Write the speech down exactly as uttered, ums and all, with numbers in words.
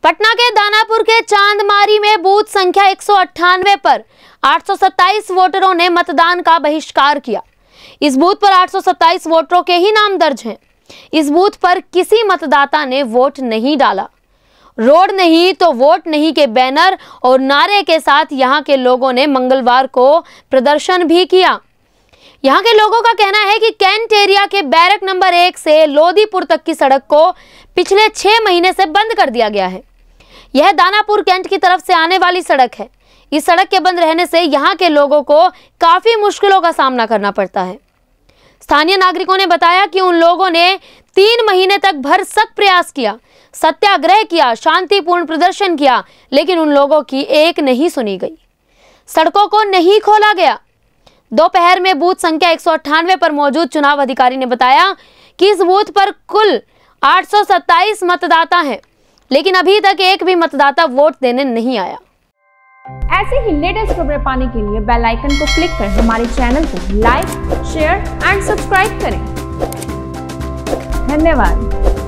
पटना के दानापुर के चांदमारी में बूथ संख्या एक सौ अट्ठानवे पर आठ सौ सत्ताईस वोटरों ने मतदान का बहिष्कार किया। इस बूथ पर आठ सौ सत्ताईस वोटरों के ही नाम दर्ज हैं। इस बूथ पर किसी मतदाता ने वोट नहीं डाला। रोड नहीं तो वोट नहीं के बैनर और नारे के साथ यहां के लोगों ने मंगलवार को प्रदर्शन भी किया। यहां के लोगों का कहना है कि कैंट एरिया के बैरक नंबर एक से लोधीपुर तक की सड़क को पिछले छह महीने से बंद कर दिया गया है। यह दानापुर कैंट की तरफ से आने वाली सड़क है। इस सड़क के बंद रहने से यहां के लोगों को काफी मुश्किलों का सामना करना पड़ता है। स्थानीय नागरिकों ने बताया कि उन लोगों ने तीन महीने तक भरसक प्रयास किया, सत्याग्रह किया, शांतिपूर्ण प्रदर्शन किया, लेकिन उन लोगों की एक नहीं सुनी गई। सड़कों को नहीं खोला गया। दोपहर में बूथ संख्या एक सौ अट्ठानवे पर मौजूद चुनाव अधिकारी ने बताया कि इस बूथ पर कुल आठ सौ सत्ताईस मतदाता हैं, लेकिन अभी तक एक भी मतदाता वोट देने नहीं आया। ऐसे ही लेटेस्ट खबरें पाने के लिए बेल आइकन को क्लिक कर हमारे चैनल को लाइक, शेयर एंड सब्सक्राइब करें। धन्यवाद।